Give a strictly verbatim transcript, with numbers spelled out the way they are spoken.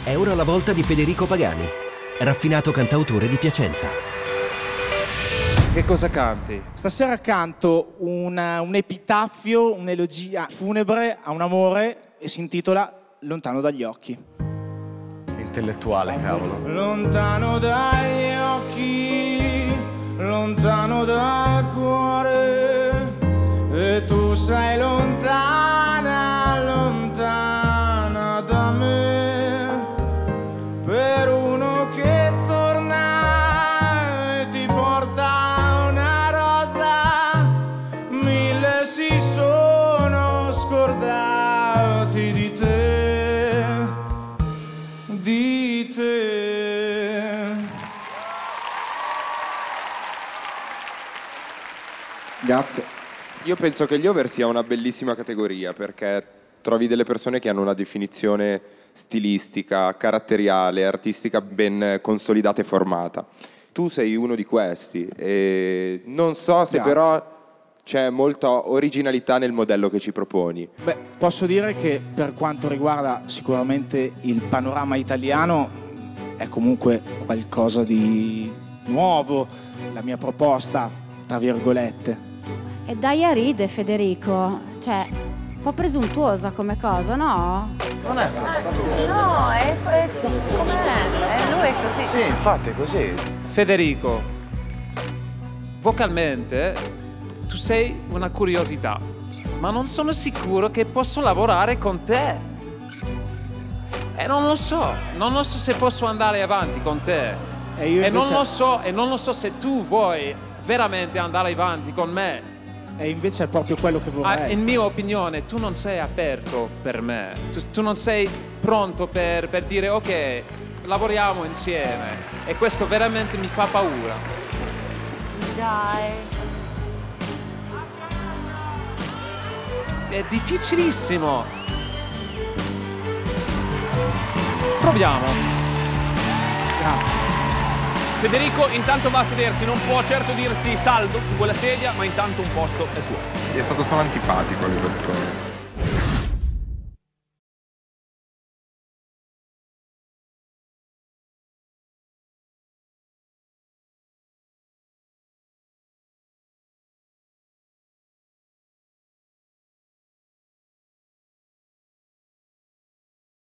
È ora la volta di Federico Pagani, raffinato cantautore di Piacenza. Che cosa canti? Stasera canto una- un epitaffio, un'elogia funebre a un amore e si intitola Lontano dagli occhi. Intellettuale, cavolo. Lontano dagli occhi, lontano dal cuore, e tu sei lontana, lontana da me, per uno che torna e ti porta una rosa, mille si sono scordati di te, di te. Grazie. Io penso che gli over sia una bellissima categoria perché trovi delle persone che hanno una definizione stilistica, caratteriale, artistica ben consolidata e formata. Tu sei uno di questi e non so se Grazie. però c'è molta originalità nel modello che ci proponi. Beh, posso dire che per quanto riguarda sicuramente il panorama italiano è comunque qualcosa di nuovo, la mia proposta, tra virgolette. E dai a ride, Federico. Cioè, un po' presuntuosa come cosa, no? Non è presuntuoso. No, è, è com'è? È lui è così. Sì, infatti è così. Federico, vocalmente tu sei una curiosità, ma non sono sicuro che posso lavorare con te. E non lo so, non lo so se posso andare avanti con te. E io E non invece- lo so, e non lo so se tu vuoi veramente andare avanti con me. E invece è proprio quello che Ah, vorrei. in mia opinione, tu non sei aperto per me. Tu, tu non sei pronto per, per dire ok, lavoriamo insieme. E questo veramente mi fa paura. Dai. È difficilissimo. Proviamo. Grazie. Federico intanto va a sedersi, non può certo dirsi saldo su quella sedia, ma intanto un posto è suo. Gli è stato solo antipatico alle persone.